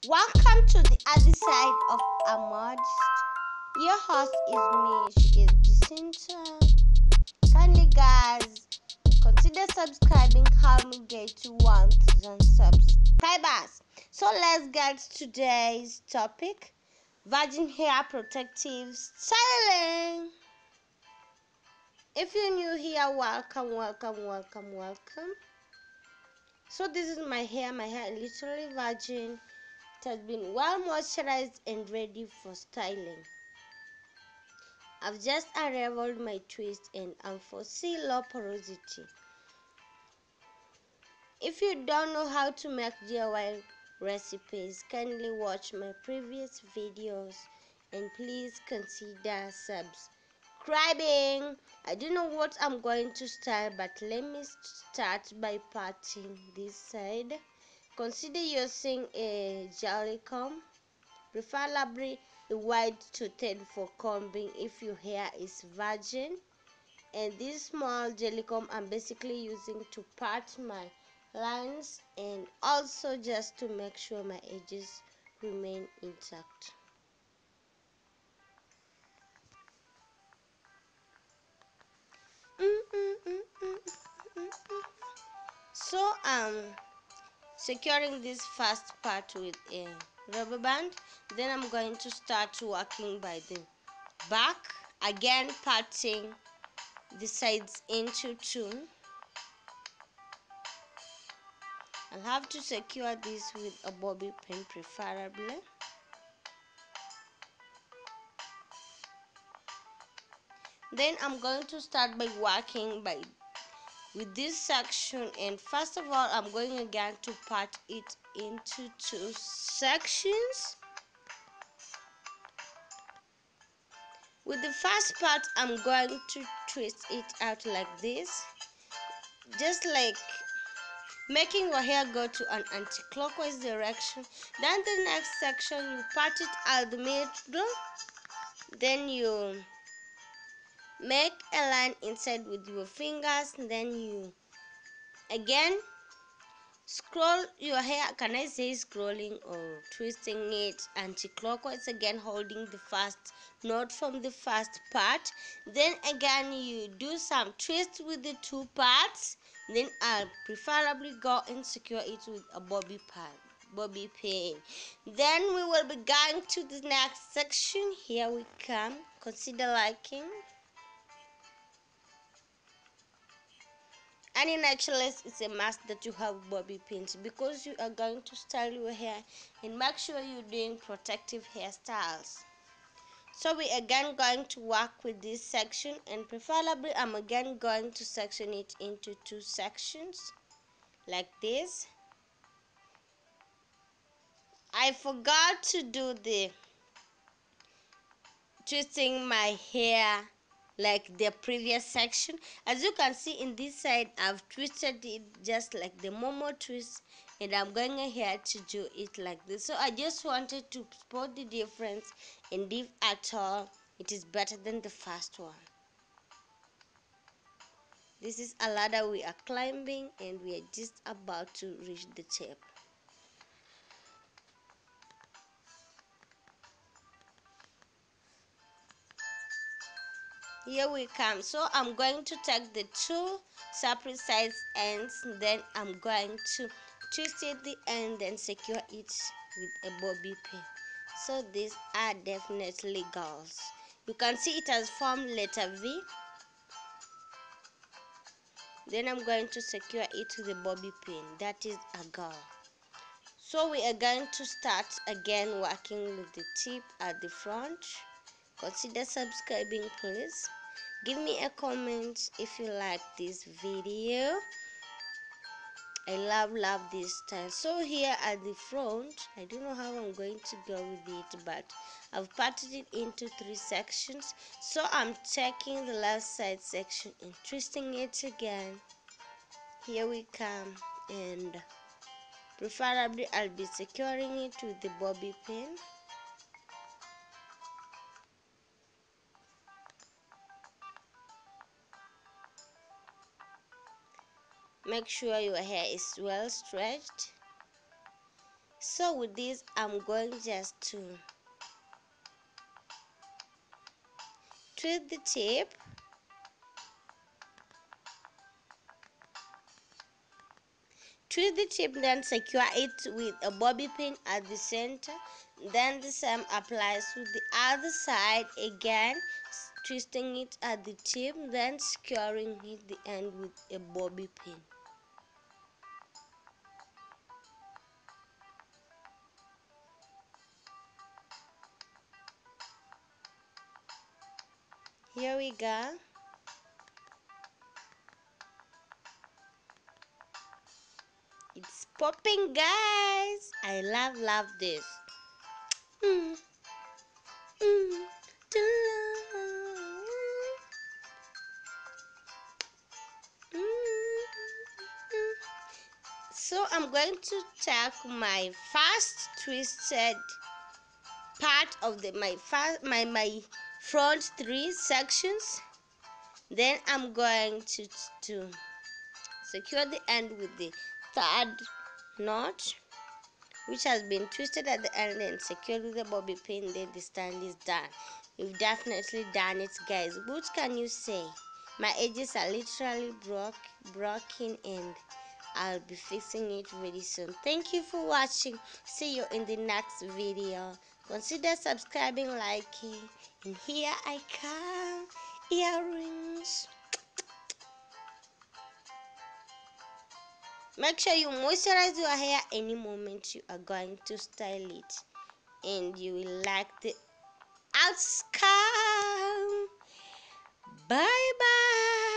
Welcome to the other side of Ahmad. Your host is me, she is Jacinta. Kindly guys, consider subscribing, help me get to 1000 subscribers. So let's get to today's topic, virgin hair protective styling. If you're new here, welcome. So this is my hair is literally virgin. It has been well moisturized and ready for styling. I've just unraveled my twist and unforeseen low porosity. If you don't know how to make DIY recipes, kindly watch my previous videos and please consider subscribing. I don't know what I'm going to style, but let me start by parting this side. Consider using a jelly comb, preferably a wide toothed for combing if your hair is virgin. And this small jelly comb I'm basically using to part my lines and also just to make sure my edges remain intact. So securing this first part with a rubber band, then I'm going to start working by the back, again parting the sides into two. I'll have to secure this with a bobby pin preferably. Then I'm going to start by working with this section, and first of all I'm going again to part it into two sections. With the first part I'm going to twist it out like this, just like making your hair go to an anti-clockwise direction. Then the next section you part it at the middle, then you make a line inside with your fingers, then you again scroll your hair. Can I say scrolling or twisting it anti-clockwise, again holding the first knot from the first part. Then again you do some twists with the two parts. Then I'll preferably go and secure it with a bobby pin. Then we will be going to the next section. Here we come. Consider liking. And in naturalist, it's a must that you have bobby pins because you are going to style your hair and make sure you're doing protective hairstyles. So we again going to work with this section, and preferably I'm again going to section it into two sections like this. I forgot to do the twisting my hair like the previous section. As you can see in this side, I've twisted it just like the Momo twist, and I'm going ahead to do it like this. So I just wanted to spot the difference, and if at all it is better than the first one. This is a ladder we are climbing, and we are just about to reach the top. Here we come. So I'm going to take the two separate sides ends, then I'm going to twist it the end and secure it with a bobby pin. So these are definitely girls. You can see it has formed letter V. Then I'm going to secure it with a bobby pin. That is a girl. So we are going to start again working with the tip at the front. Consider subscribing, please. Give me a comment if you like this video. I love this style. So here at the front, I don't know how I'm going to go with it, but I've parted it into three sections. So I'm taking the left side section and twisting it again. Here we come, and preferably I'll be securing it with the bobby pin. Make sure your hair is well stretched. So with this, I'm going just to twist the tip. Twist the tip, then secure it with a bobby pin at the center. Then the same applies to the other side again, twisting it at the tip, then securing it the end with a bobby pin. Here we go. It's popping, guys. I love this. Mm, mm, So I'm going to tack my first twisted part of my front three sections. Then I'm going to secure the end with the third knot, which has been twisted at the end and secured with a bobby pin. Then the stand is done. You've definitely done it, guys. What can you say? My edges are literally broken and I'll be fixing it very soon. Thank you for watching. See you in the next video. Consider subscribing, liking, and here I come. Earrings. Make sure you moisturize your hair any moment you are going to style it, and you will like the outcome. Bye bye.